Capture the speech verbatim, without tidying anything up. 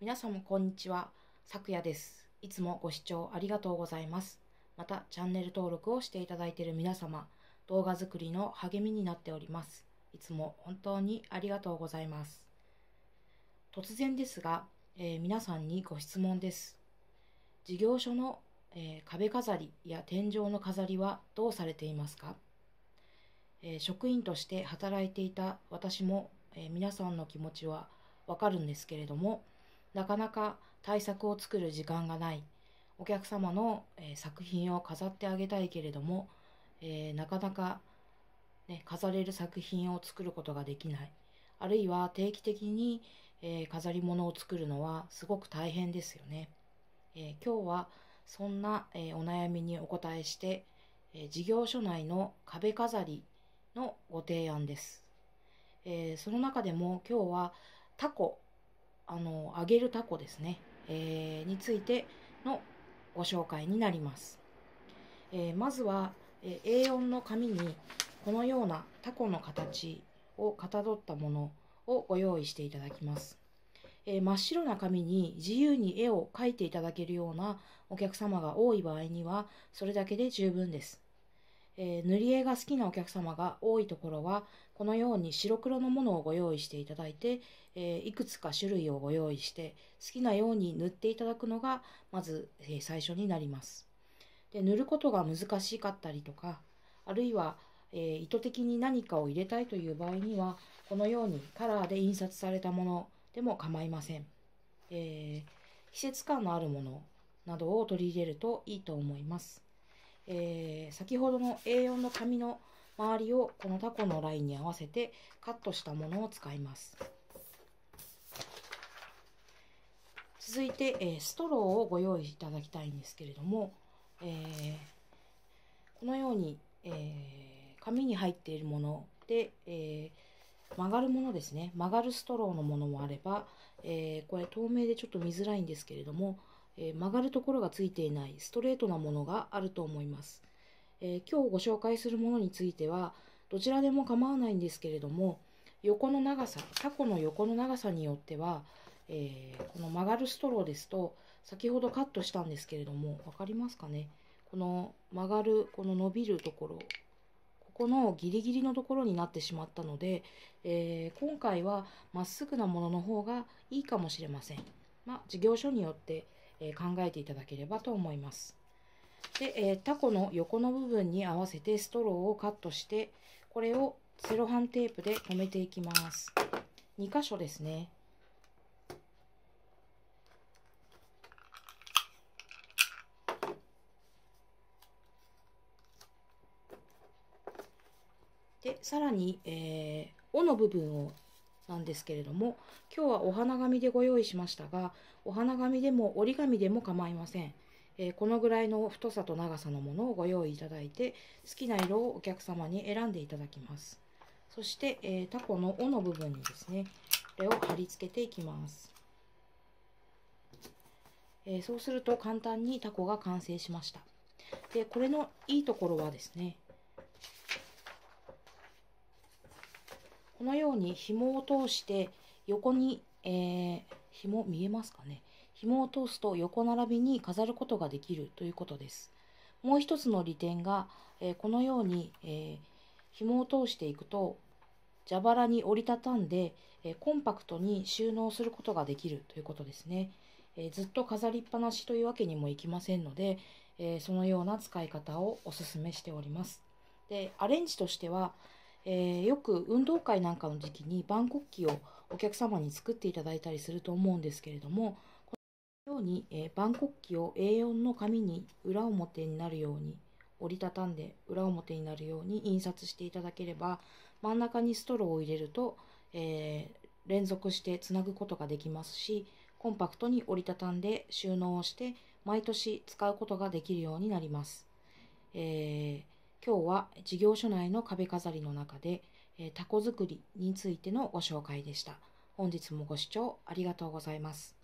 皆様こんにちは。さくやです。いつもご視聴ありがとうございます。また、チャンネル登録をしていただいている皆様、動画作りの励みになっております。いつも本当にありがとうございます。突然ですが、えー皆さんにご質問です。事業所の、えー壁飾りや天井の飾りはどうされていますか？えー職員として働いていた私も、えー皆さんの気持ちはわかるんですけれども、なかなか対策を作る時間がない、お客様の、えー作品を飾ってあげたいけれども、えーなかなか、ね、飾れる作品を作ることができない、あるいは定期的に、えー飾り物を作るのはすごく大変ですよね。えー今日はそんな、えーお悩みにお答えして、えー事業所内の壁飾りのご提案です。えーその中でも今日はタコ、あの揚げるタコですね、えーについてのご紹介になります。えーまずは、えー エーよん の紙にこのようなタコの形をかたどったものをご用意していただきます。えー真っ白な紙に自由に絵を描いていただけるようなお客様が多い場合にはそれだけで十分です。えー塗り絵が好きなお客様が多いところはこのように白黒のものをご用意していただいて、えーいくつか種類をご用意して好きなように塗っていただくのがまず、えー最初になります。で、塗ることが難しかったりとか、あるいは、えー意図的に何かを入れたいという場合にはこのようにカラーで印刷されたものでも構いません。えー季節感のあるものなどを取り入れるといいと思います。えー先ほどの エーよん の紙の周りをこのタコのラインに合わせてカットしたものを使います。続いて、えーストローをご用意いただきたいんですけれども、えーこのように、えー紙に入っているもので、えー曲がるものですね、曲がるストローのものもあれば、えーこれ透明でちょっと見づらいんですけれども、えー曲がるところがついていないストレートなものがあると思います。えー今日ご紹介するものについてはどちらでも構わないんですけれども、横の長さ、タコの横の長さによっては、えーこの曲がるストローですと、先ほどカットしたんですけれども、分かりますかね、この曲がる、この伸びるところ、ここのギリギリのところになってしまったので、えー今回はまっすぐなものの方がいいかもしれません。まあ、事業所によって、えー考えていただければと思います。で、えータコの横の部分に合わせてストローをカットして、これをセロハンテープで留めていきます。に箇所ですね。で、さらに、えー、尾の部分をなんですけれども、今日はお花紙でご用意しましたが、お花紙でも折り紙でも構いません。えーこのぐらいの太さと長さのものをご用意いただいて、好きな色をお客様に選んでいただきます。そして、えータコの尾の部分にですね、これを貼り付けていきます。えーそうすると簡単にタコが完成しました。で、これのいいところはですね、このように紐を通して横に、えー、紐見えますかね、紐を通すと横並びに飾ることができるということです。もう一つの利点が、えーこのように、えー紐を通していくと蛇腹に折りたたんで、えーコンパクトに収納することができるということですね。えーずっと飾りっぱなしというわけにもいきませんので、えーそのような使い方をお勧めしております。で、アレンジとしては、えーよく運動会なんかの時期に万国旗をお客様に作っていただいたりすると思うんですけれども、このように、えー万国旗を エーよん の紙に裏表になるように折りたたんで裏表になるように印刷していただければ、真ん中にストローを入れると、えー連続してつなぐことができますし、コンパクトに折りたたんで収納をして毎年使うことができるようになります。えー今日は事業所内の壁飾りの中で、えータコ作りについてのご紹介でした。本日もご視聴ありがとうございます。